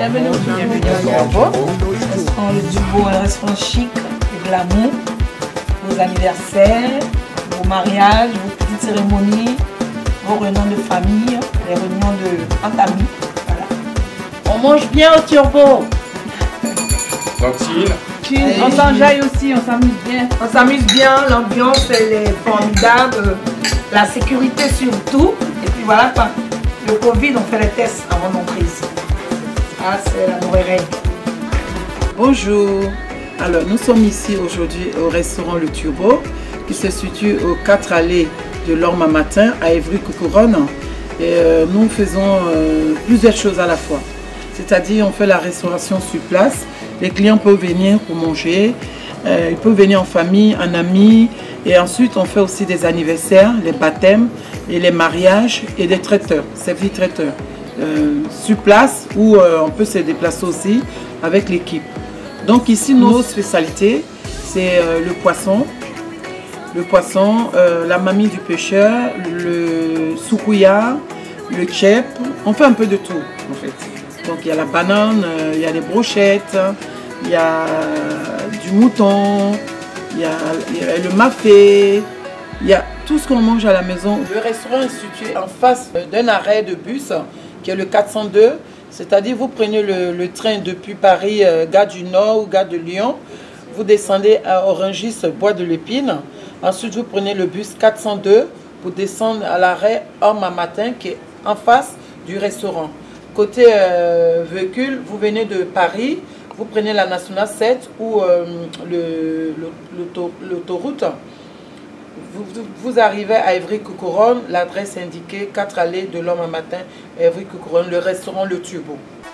Bienvenue au Turbo. Restaurant Le Turbo, un restaurant chic, glamour. Vos anniversaires, vos mariages, vos petites cérémonies, vos réunions de famille, les réunions entre amis. Voilà. On mange bien au Turbo. Cantine. On s'enjaille aussi, on s'amuse bien. On s'amuse bien, l'ambiance elle est formidable, la sécurité surtout. Et puis voilà quoi. Le Covid, on fait les tests avant d'entrer ici. Ah, c'est la nouvelle règle. Bonjour. Alors, nous sommes ici aujourd'hui au restaurant Le Turbo, qui se situe aux 4 allées de l'Orme à Matin à Évry-Courcouronnes. Et nous faisons plusieurs choses à la fois. C'est-à-dire, on fait la restauration sur place. Les clients peuvent venir pour manger. Ils peuvent venir en famille, en amis. Et ensuite, on fait aussi des anniversaires, les baptêmes et les mariages et des traiteurs, serviteurs sur place où on peut se déplacer aussi avec l'équipe. Donc ici, nos spécialités, c'est le poisson, la mamie du pêcheur, le soukouya, le tchèp. On fait un peu de tout en fait. Donc il y a la banane, il y a les brochettes, il y a du mouton, il y a le mafé, il y a tout ce qu'on mange à la maison. Le restaurant est situé en face d'un arrêt de bus qui est le 402. C'est-à-dire vous prenez le train depuis Paris, gare du Nord ou gare de Lyon. Vous descendez à Orangis, Bois de l'Épine. Ensuite, vous prenez le bus 402 pour descendre à l'arrêt Orme à Matin qui est en face du restaurant. Côté véhicule, vous venez de Paris, vous prenez la Nationale 7 ou l'autoroute. Vous arrivez à Évry-Courcouronnes, l'adresse indiquée 4 allées de l'Orme à Matin, Évry-Courcouronnes, le restaurant Le Turbo.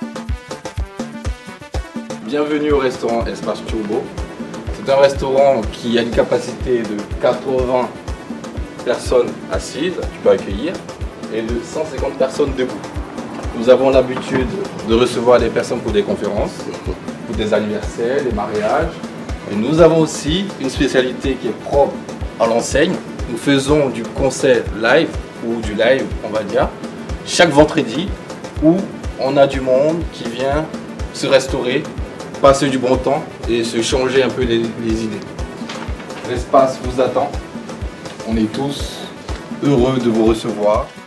Bienvenue au restaurant Espace Turbo. C'est un restaurant qui a une capacité de 80 personnes assises, tu peux accueillir, et de 150 personnes debout. Nous avons l'habitude de recevoir des personnes pour des conférences, pour des anniversaires, des mariages. Et nous avons aussi une spécialité qui est propre à l'enseigne. Nous faisons du concert live, ou du live on va dire, chaque vendredi où on a du monde qui vient se restaurer, passer du bon temps et se changer un peu les idées. L'espace vous attend. On est tous heureux de vous recevoir.